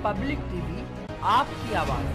Public TV, आपकी आवाज।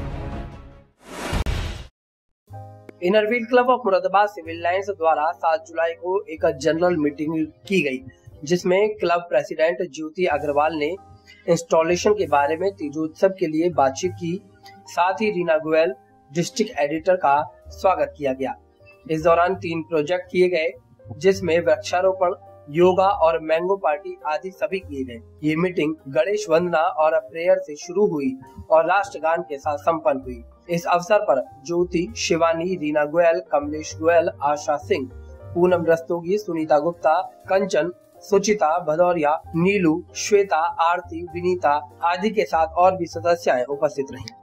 Inner Wheel club of Moradabad civil lines द्वारा 7 जुलाई को एक जनरल मीटिंग की गई, जिसमें क्लब प्रेसिडेंट ज्योति अग्रवाल ने इंस्टॉलेशन के बारे में तीजोत्सव के लिए बातचीत की। साथ ही रीना गोयल डिस्ट्रिक्ट एडिटर का स्वागत किया गया। इस दौरान 3 प्रोजेक्ट किए गए, जिसमें वृक्षारोपण, योगा और मैंगो पार्टी आदि सभी किए गए। ये मीटिंग गणेश वंदना और प्रेयर से शुरू हुई और राष्ट्रगान के साथ संपन्न हुई। इस अवसर पर ज्योति, शिवानी, रीना गोयल, कमलेश गोयल, आशा सिंह, पूनम रस्तोगी, सुनीता गुप्ता, कंचन, सुचिता भदौरिया, नीलू, श्वेता, आरती, विनीता आदि के साथ और भी सदस्याएं उपस्थित रहीं।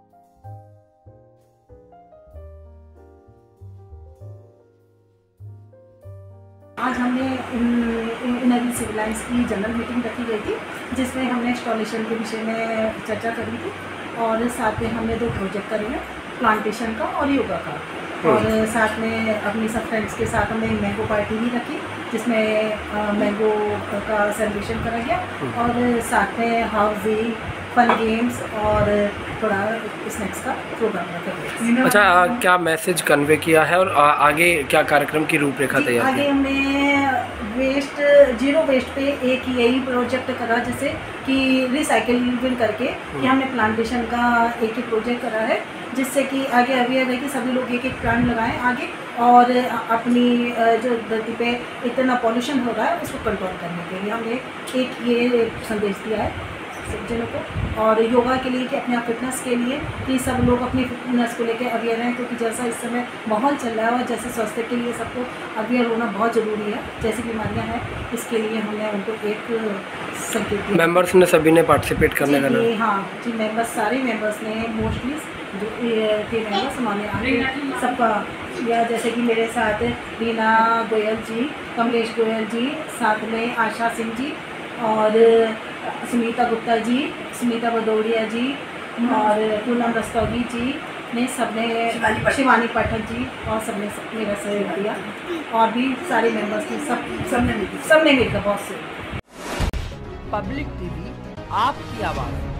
आज हमने इनरव्हील सिविल लाइंस की जनरल मीटिंग रखी गई थी, जिसमें हमने इंस्टॉलेशन के विषय में चर्चा करी थी और साथ में हमने 2 प्रोजेक्ट करे हैं, प्लांटेशन का और योगा का। और साथ में अपनी सब फ्रेंड्स के साथ हमने मैंगो पार्टी भी रखी, जिसमें मैंगो का सेलिब्रेशन करा गया और साथ में हाउसी, फन गेम्स और थोड़ा स्नैक्स का प्रोग्राम रखा गया। अच्छा, क्या मैसेज कन्वे किया है और आगे क्या कार्यक्रम की रूपरेखा तैयार की? आगे हमने जीरो वेस्ट पे एक यही प्रोजेक्ट करा, जैसे कि रिसाइकिल करके कि हमने प्लांटेशन का एक प्रोजेक्ट करा है, जिससे कि आगे अवेयर है कि सभी लोग एक प्लांट लगाएं आगे और अपनी जो धरती पे इतना पॉल्यूशन हो रहा है उसको कंट्रोल करने के लिए हमने एक ये संदेश दिया है जनों को। और योगा के लिए कि अपने आप फिटनेस के लिए कि सब लोग अपनी फिटनेस को लेकर अवेयर हैं, क्योंकि जैसा इस समय माहौल चल रहा है और जैसे स्वास्थ्य के लिए सबको अवेयर होना बहुत ज़रूरी है, जैसी बीमारियां हैं, इसके लिए हमने उनको एक संकेत दिया। मेंबर्स ने सभी ने पार्टिसिपेट करने का? हाँ जी, मेंबर्स सारे मेंबर्स ने मोस्टली जो थे मेंबर्स हमारे आगे सबका या जैसे कि मेरे साथ रीना गोयल जी, कमलेश गोयल जी, साथ में आशा सिंह जी और सुनीता गुप्ता जी, सुनीता भदौरिया जी और पूनम रस्तोगी जी ने सबने, शिवानी पाठक जी और सबने मेरा सहयोग दिया और भी सारे मेंबर्स ने सबने मिलकर बहुत से। पब्लिक टीवी, आपकी आवाज।